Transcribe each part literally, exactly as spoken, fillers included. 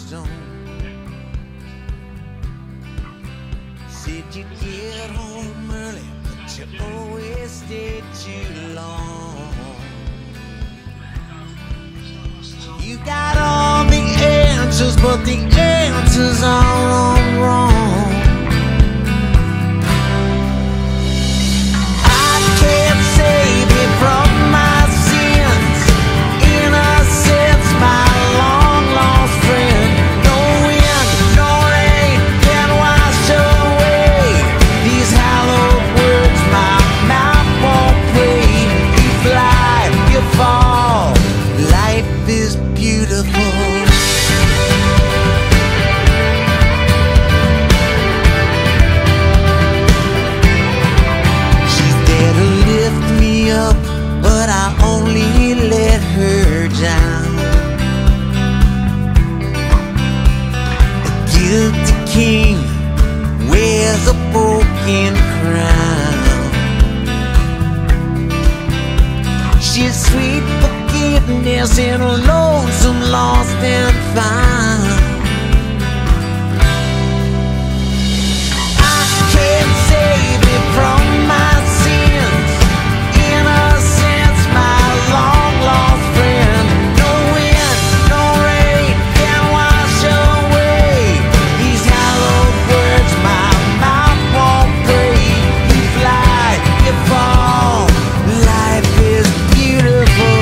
stone. Said you'd get home early, but you always stayed too long. You got all the answers, but the answers are all wrong. I can't save you from my sins. Innocence, my long lost friend. No wind, no rain can wash away these hallowed words my mouth won't pray. You fly, you fall, life is beautiful. She's there to lift me up, but I only let her down. A guilty king wears a broken crown. She's sweet forgiveness in a lonesome, lost and found. I can't save you from my sins. Innocence, my long lost friend. No wind, no rain can wash away these hallowed words my mouth won't pray. You fly, you fall, life is beautiful.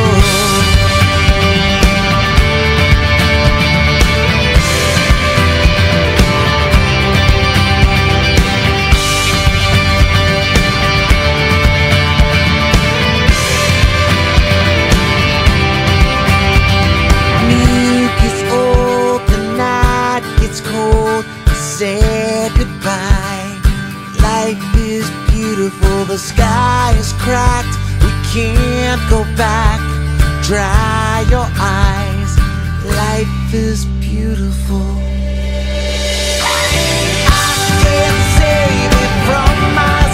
Milk is old, the night gets cold. Say goodbye. Life is beautiful, the sky is cracked. We can't go back. Dry your eyes. Life is beautiful. I can't save it from my